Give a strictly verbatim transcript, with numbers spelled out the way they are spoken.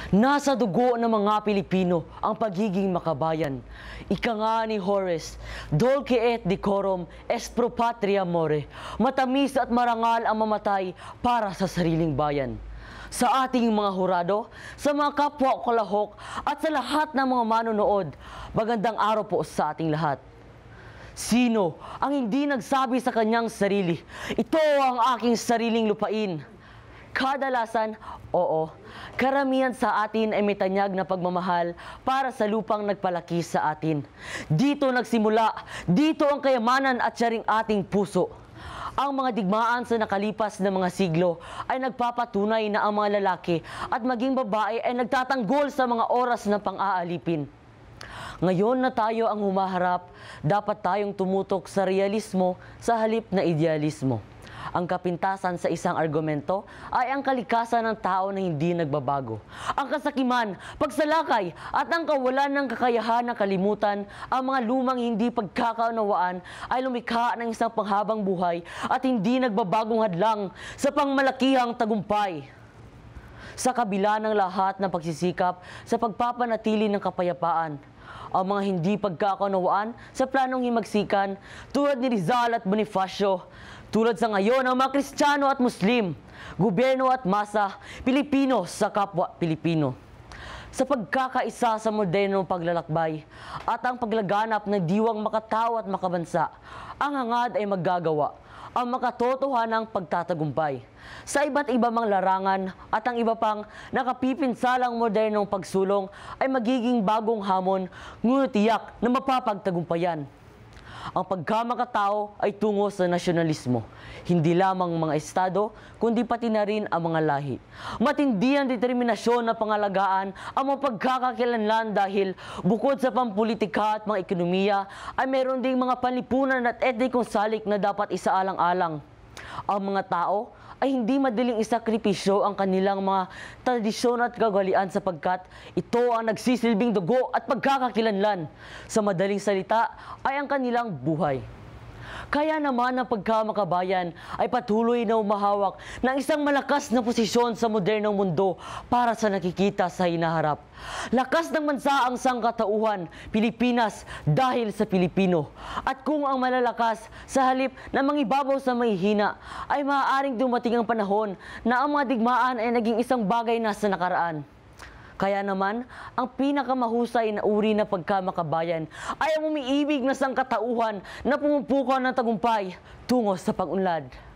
Nasa dugo ng mga Pilipino ang pagiging makabayan. Ika nga ni Horace, Dulce et decorum est pro patria more. Matamis at marangal ang mamatay para sa sariling bayan. Sa ating mga hurado, sa mga kapwa kalahok at sa lahat ng mga manonood, magandang araw po sa ating lahat. Sino ang hindi nagsabi sa kanyang sarili, ito ang aking sariling lupain? Kadalasan, oo, karamihan sa atin ay may tanyag na pagmamahal para sa lupang nagpalaki sa atin. Dito nagsimula, dito ang kayamanan at siyaring ating puso. Ang mga digmaan sa nakalipas na mga siglo ay nagpapatunay na ang mga lalaki at maging babae ay nagtatanggol sa mga oras na pang-aalipin. Ngayon na tayo ang humaharap, dapat tayong tumutok sa realismo sa halip na idealismo. Ang kapintasan sa isang argumento ay ang kalikasan ng tao na hindi nagbabago. Ang kasakiman, pagsalakay at ang kawalan ng kakayahan na kalimutan ang mga lumang hindi pagkakaunawaan ay lumikha ng isang panghabang buhay at hindi nagbabagong hadlang sa pangmalakihang tagumpay. Sa kabila ng lahat ng pagsisikap sa pagpapanatili ng kapayapaan, ang mga hindi pagkakaunawaan sa planong himagsikan tulad ni Rizal at Bonifacio, tulad sa ngayon ng mga Kristiyano at Muslim, gobyerno at masa, Pilipino sa kapwa Pilipino. Sa pagkakaisa sa modernong paglalakbay at ang paglaganap ng diwang makatao at makabansa, ang hangad ay maggagawa ang makatotohanang pagtatagumpay. Sa iba't iba mang larangan at ang iba pang nakapipinsalang modernong pagsulong ay magiging bagong hamon, ngunit tiyak na mapapagtagumpayan. Ang pagkamakatao ay tungo sa nasyonalismo, hindi lamang mga estado, kundi pati na rin ang mga lahi. Matindi ang determinasyon na pangalagaan ang mga pagkakakilanlan dahil bukod sa pampolitika at mga ekonomiya, ay meron ding mga panlipunan at etnikong salik na dapat isaalang-alang. Ang mga tao ay hindi madaling isakripisyo ang kanilang mga tradisyon at kagalian sapagkat ito ang nagsisilbing dugo at pagkakakilanlan. Sa madaling salita ay ang kanilang buhay. Kaya naman ang pagkamakabayan ay patuloy na umahawak ng isang malakas na posisyon sa modernong mundo para sa nakikita sa hinaharap. Lakas ng bansa ang sangkatauhan, Pilipinas dahil sa Pilipino. At kung ang malalakas sa halip na mangibabaw sa mahihina, ay maaaring dumating ang panahon na ang mga digmaan ay naging isang bagay na sa nakaraan. Kaya naman, ang pinakamahusay na uri na pagkamakabayan ay ang umiibig na sangkatauhan na pumupukaw ng tagumpay tungo sa pag-unlad.